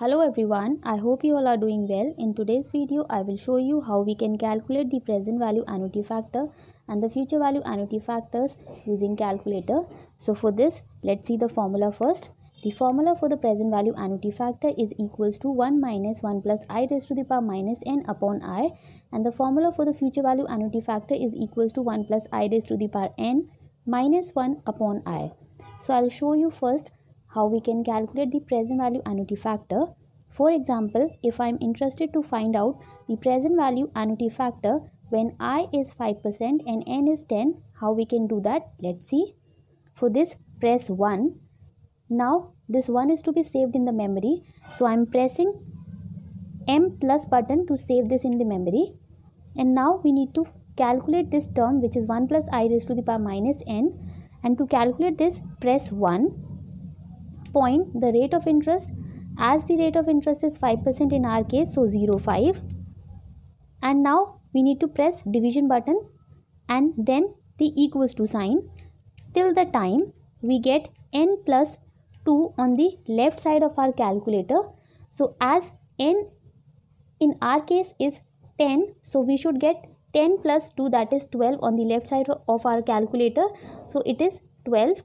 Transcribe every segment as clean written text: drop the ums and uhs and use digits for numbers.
Hello everyone, I hope you all are doing well. In today's video, I will show you how we can calculate the present value annuity factor and the future value annuity factors using calculator. So for this, let's see the formula first. The formula for the present value annuity factor is equals to 1 minus 1 plus I raised to the power minus n upon I, and the formula for the future value annuity factor is equals to 1 plus I raised to the power n minus 1 upon I. So I'll show you first how we can calculate the present value annuity factor. For example, if I am interested to find out the present value annuity factor when I is 5% and n is 10, how we can do that? Let's see. For this, press 1. Now this 1 is to be saved in the memory. So I am pressing M plus button to save this in the memory. And now we need to calculate this term, which is 1 plus I raised to the power minus n. And to calculate this, press 1. Point the rate of interest, as the rate of interest is 5% in our case, so 0.5. And now we need to press division button and then the equals to sign till the time we get n plus 2 on the left side of our calculator. So as n in our case is 10, so we should get 10 plus 2, that is 12 on the left side of our calculator. So it is 12.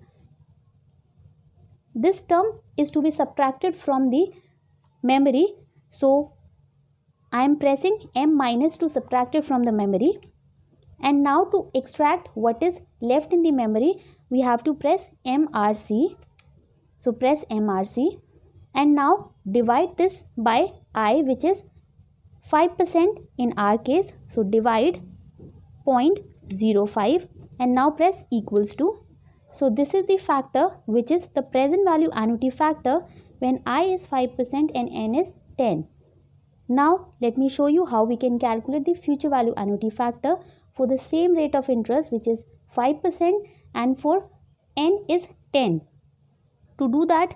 This term is to be subtracted from the memory. So I am pressing M minus to subtract it from the memory. And now to extract what is left in the memory, we have to press MRC. So press MRC. And now divide this by I, which is 5% in our case. So divide 0.05 and now press equals to. So this is the factor which is the present value annuity factor when I is 5% and n is 10. Now let me show you how we can calculate the future value annuity factor for the same rate of interest, which is 5% and for n is 10. To do that,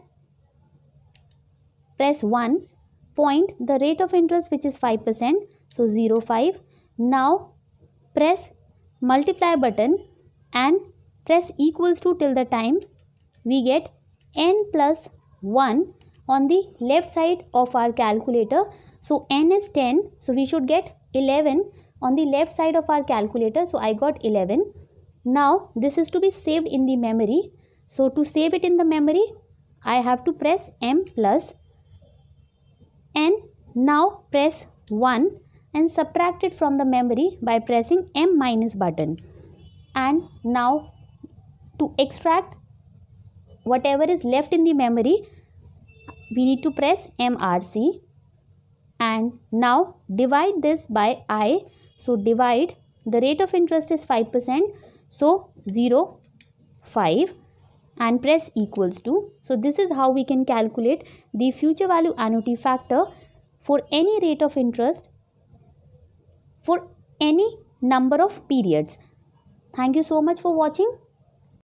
press 1, point the rate of interest which is 5%, so 0.5. Now press multiply button and press equals to till the time we get n plus 1 on the left side of our calculator. So n is 10, so we should get 11 on the left side of our calculator. So I got 11. Now this is to be saved in the memory. So to save it in the memory, I have to press M plus and now press 1 and subtract it from the memory by pressing M minus button. And now to extract whatever is left in the memory, we need to press MRC and now divide this by I. So divide, the rate of interest is 5%, so 0.5 and press equals to. So this is how we can calculate the future value annuity factor for any rate of interest for any number of periods. Thank you so much for watching.